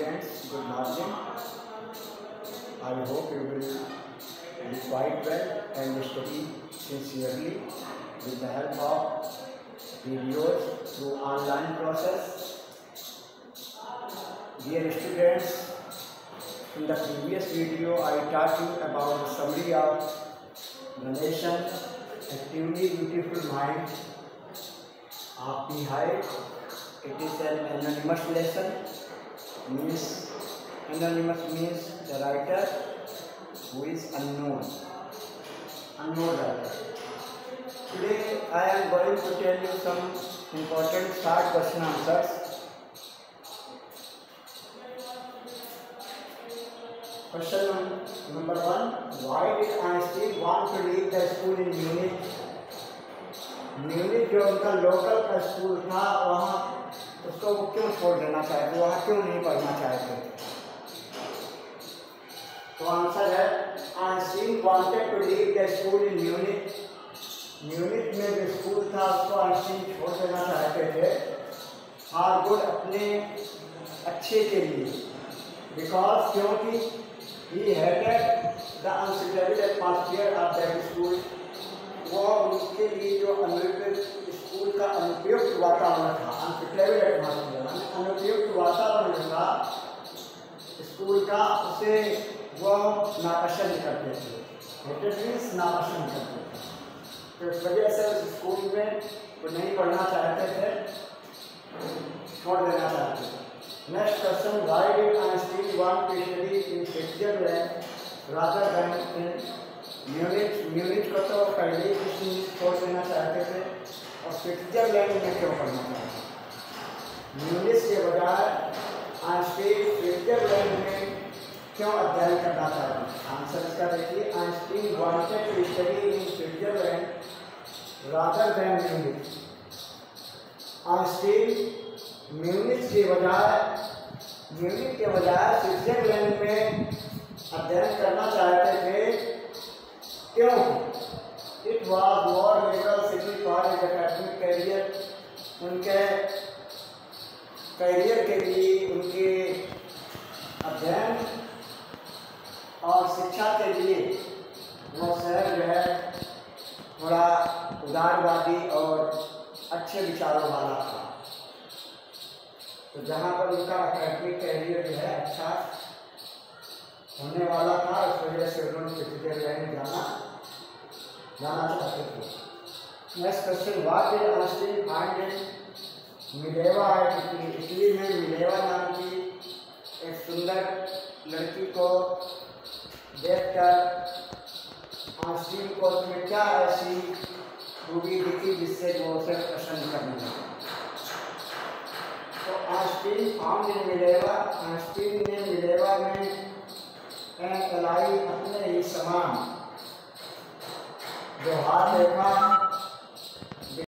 students, good morning. I hope you will do quite well and study sincerely with the help of videos through online process. Dear students, in the previous video I taught you about the summary of the nation, actively beautiful mind of the height. It is an anonymous lesson. Anonymous means the writer who is unknown writer. Today I am going to tell you some important short question answers. Question number 1. Why did Einstein want to leave the school in Munich? Munich जो उनका local का school था वहाँ उसको वो क्यों छोड़ देना चाहते, वहाँ क्यों नहीं पढ़ना चाहते? तो आंसर है Einstein wanted to leave the school in Munich. Munich में जो स्कूल था उसको आइंस्टीन छोड़ देना चाहते थे फॉर गुड, अपने अच्छे के लिए। बिकॉज क्योंकि he hated the unsuitable atmosphere of that school, वो उसके लिए जो अनुपयुक्त स्कूल का अनुपयुक्त वातावरण था, अनसुटेबल एटमॉस्फेयर अनुपयुक्त वातावरण था स्कूल का, उसे वो नापसंद करते थे। हेटेड मीन्स नापसंद करते थे, तो इस वजह से उस स्कूल में वो नहीं पढ़ना चाहते थे, छोड़ देना चाहते थे। Next question, why did Einstein want to study in Switzerland rather than in Munich? Munich को तो पहले ही छोड़ देना चाहते थे और स्विट्जरलैंड में क्यों पढ़ना चाहते? म्यूनिच के बजाय आइंस्टीन स्विट्जरलैंड में क्यों अध्ययन करना चाहते? आंसर इसका देखिए, Einstein wanted to study in Switzerland rather than Munich. Einstein Munich के बजाय स्विट्जरलैंड में अध्ययन करना चाहते थे। क्यों? It was more level city for his academic career. उनके कैरियर के लिए, उनके अध्ययन और शिक्षा के लिए वो शहर जो है थोड़ा उदारवादी और अच्छे विचारों वाला था। तो जहाँ पर उनका एकेडमिक कैरियर जो है अच्छा होने वाला था, इस वजह से उन्होंने स्विट्जरलैंड जाना चाहते थे। Next question, what did Einstein find in Mileva? Italy में मिलेवा नाम की एक सुंदर लड़की को देखकर आइंस्टीन को उसमें क्या ऐसी खूबी दिखी जिससे वो उसे पसंद करने लगा? तो Einstein found in Mileva, Einstein ने मिलेवा में एन एलाई अपने ही समान व्यवहार देखा